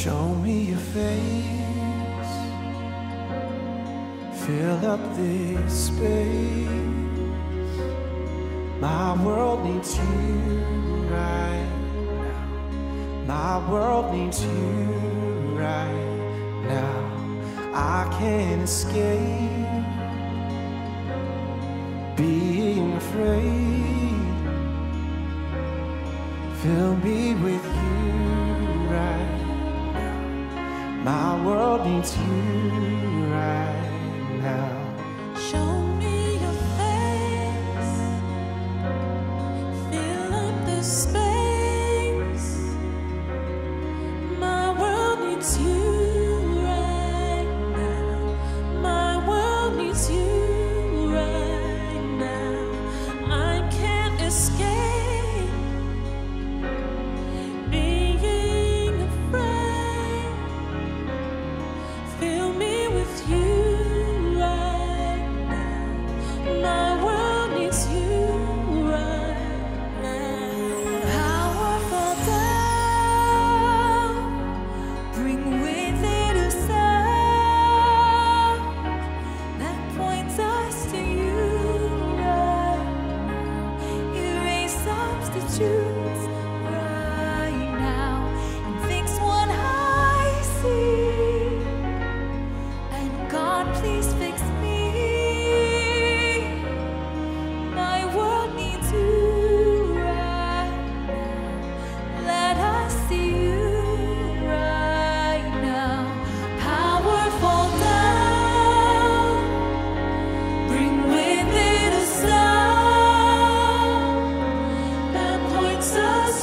Show me your face, fill up this space. My world needs you right now. My world needs you right now. I can't escape being afraid. Fill me with you right now. My world needs you right now. Show me your face, fill up the space. My world needs you right now. My world needs you right now. I can't escape being afraid. Fill me with you right now. My world needs you right now. Powerful down, bring with it a sound that points us to you right now. Erase substitutes right now and fix what I see. And God, please fix me. My world needs you right now. Let us see you right now. Powerful down, bring with it a sound that points us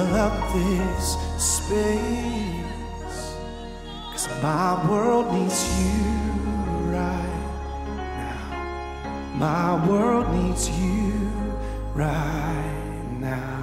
up this space, 'cause my world needs you right now. My world needs you right now.